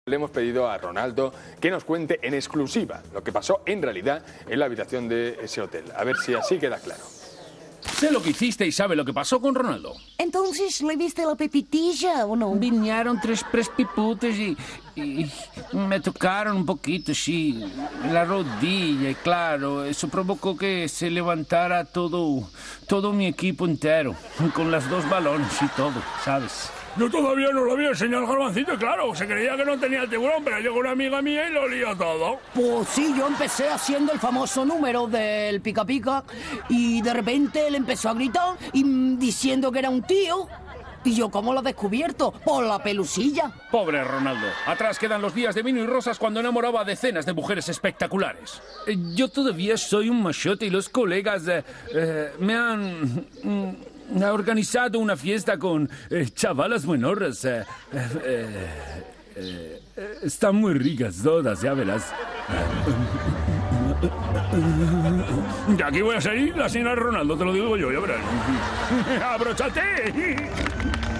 Le hemos pedido a Ronaldo que nos cuente en exclusiva lo que pasó en realidad en la habitación de ese hotel. A ver si así queda claro. Sé lo que hiciste y sabe lo que pasó con Ronaldo. Entonces, ¿le viste la pepitilla o no? Vinieron tres prespiputes y me tocaron un poquito, sí, la rodilla, y claro, eso provocó que se levantara todo mi equipo entero, con las dos balones y todo, ¿sabes? Yo todavía no lo vi enseñar al Garbancito, claro, se creía que no tenía el tiburón, pero llegó una amiga mía y lo lió todo. Pues sí, yo empecé haciendo el famoso número del pica pica y de repente él empezó a gritar y diciendo que era un tío. ¿Y yo cómo lo he descubierto? Por la pelusilla. Pobre Ronaldo. Atrás quedan los días de vino y rosas cuando enamoraba a decenas de mujeres espectaculares. Yo todavía soy un machote y los colegas me han... ha organizado una fiesta con chavalas buenorras. Están muy ricas todas, ya verás. De aquí voy a salir la señora Ronaldo, te lo digo yo, ya verás. ¡Abróchate!